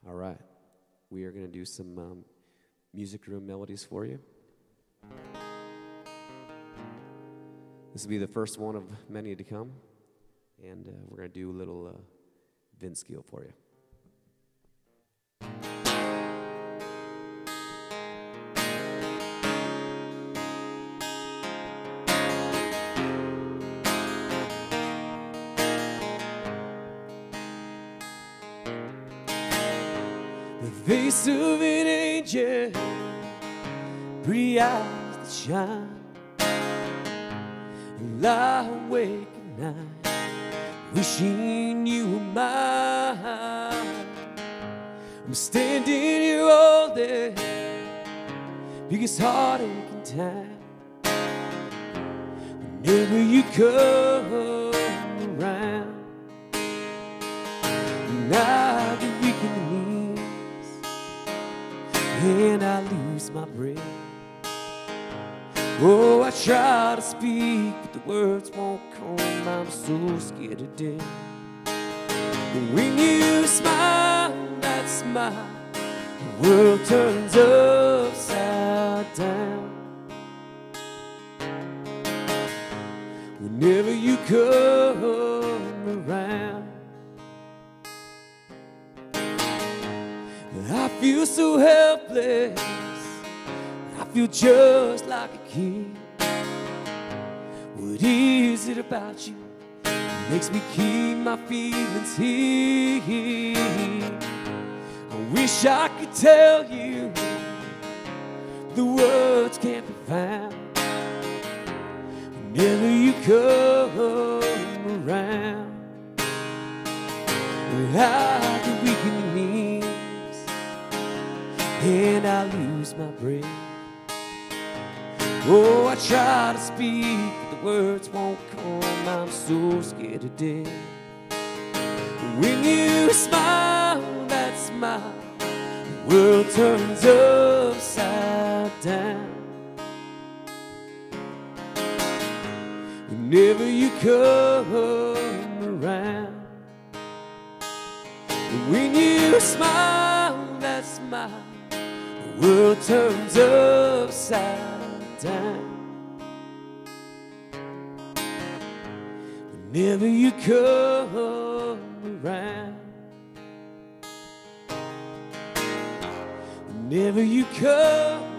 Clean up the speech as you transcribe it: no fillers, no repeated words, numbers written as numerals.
All right. We are going to do some music room melodies for you. This will be the first one of many to come. And we're going to do a little Vince Gill for you. The face of an angel, pretty eyes that shine, and lie awake at night, wishing you were mine. I'm standing here all day, biggest heartache in time. Whenever you come around, and I get weak in the knees, and I lose my breath. Oh, I try to speak, but the words won't come. I'm so scared to death. But when you smile, that smile, the world turns upside down. Whenever you come around, I feel so helpless. I feel just like a kid. What is it about you that makes me keep my feelings here? I wish I could tell you, the words can't be found. Whenever you come around, I get weak in the knees, and I lose my breath. Oh, I try to speak, but the words won't come. I'm so scared to death. When you smile, that smile, the world turns upside down. Whenever you come around, when you smile, that smile, the world turns upside down. Whenever you come around, whenever you come